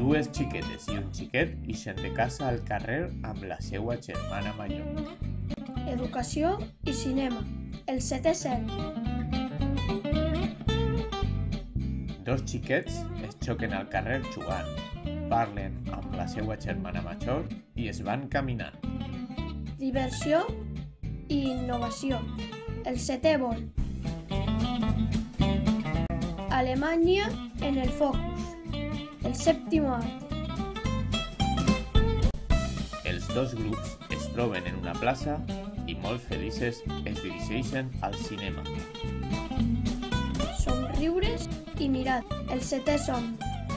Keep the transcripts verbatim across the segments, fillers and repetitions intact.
Dues xiquetes i un xiquet ixen de casa al carrer amb la seua germana major. Educació i cinema, el setè cel. Dos xiquets es xoquen al carrer jugant, parlen amb la seua germana major i es van caminant. Diversió i innovació, el setè vol. Alemanya en el focus, el sèptim art. Els dos grups es troben en una plaça i molt felices es dirigeixen al cinema. Somriures i mirat, el setè somni.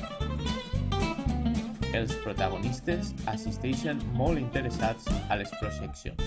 Els protagonistes assisteixen molt interessats a les projeccions.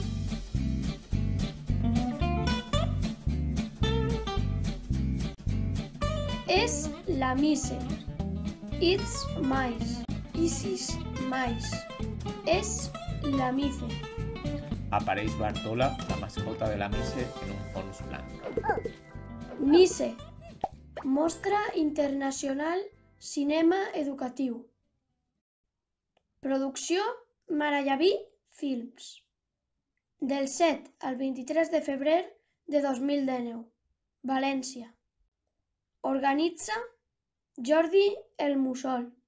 És la Mise. It's mais. Isis mais. És la Mice. Apareix Bartola, la mascota de la Mise, en un fons blanc. Mise. Mostra Internacional Cinema Educatiu. Producció Marallaví Films. Del set al vint-i-tres de febrer de dos mil dinou. València. Organitza Jordi El Mussol.